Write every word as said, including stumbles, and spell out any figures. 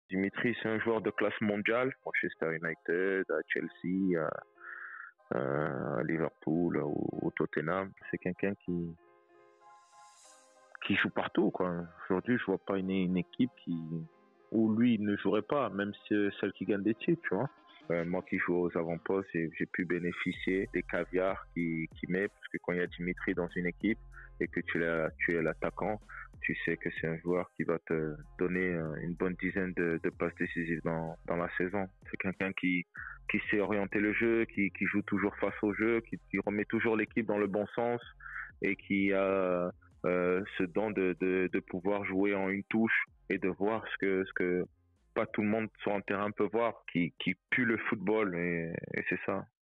Dimitri, c'est un joueur de classe mondiale, Manchester United, à Chelsea, à, à Liverpool, au, au Tottenham. C'est quelqu'un qui, qui joue partout, quoi. Aujourd'hui, je vois pas une, une équipe qui, où lui ne jouerait pas, même si c'est celle qui gagne des titres, tu vois. Euh, moi qui joue aux avant-postes, j'ai, j'ai pu bénéficier des caviars qu'il qui met, parce que quand il y a Dimitri dans une équipe et que tu, l'as, tu es l'attaquant, tu sais que c'est un joueur qui va te donner une bonne dizaine de, de passes décisives dans, dans la saison. C'est quelqu'un qui, qui sait orienter le jeu, qui, qui joue toujours face au jeu, qui, qui remet toujours l'équipe dans le bon sens et qui a euh, ce don de, de, de pouvoir jouer en une touche et de voir ce que, ce que pas tout le monde sur un terrain peut voir, qui, qui pue le football et, et c'est ça.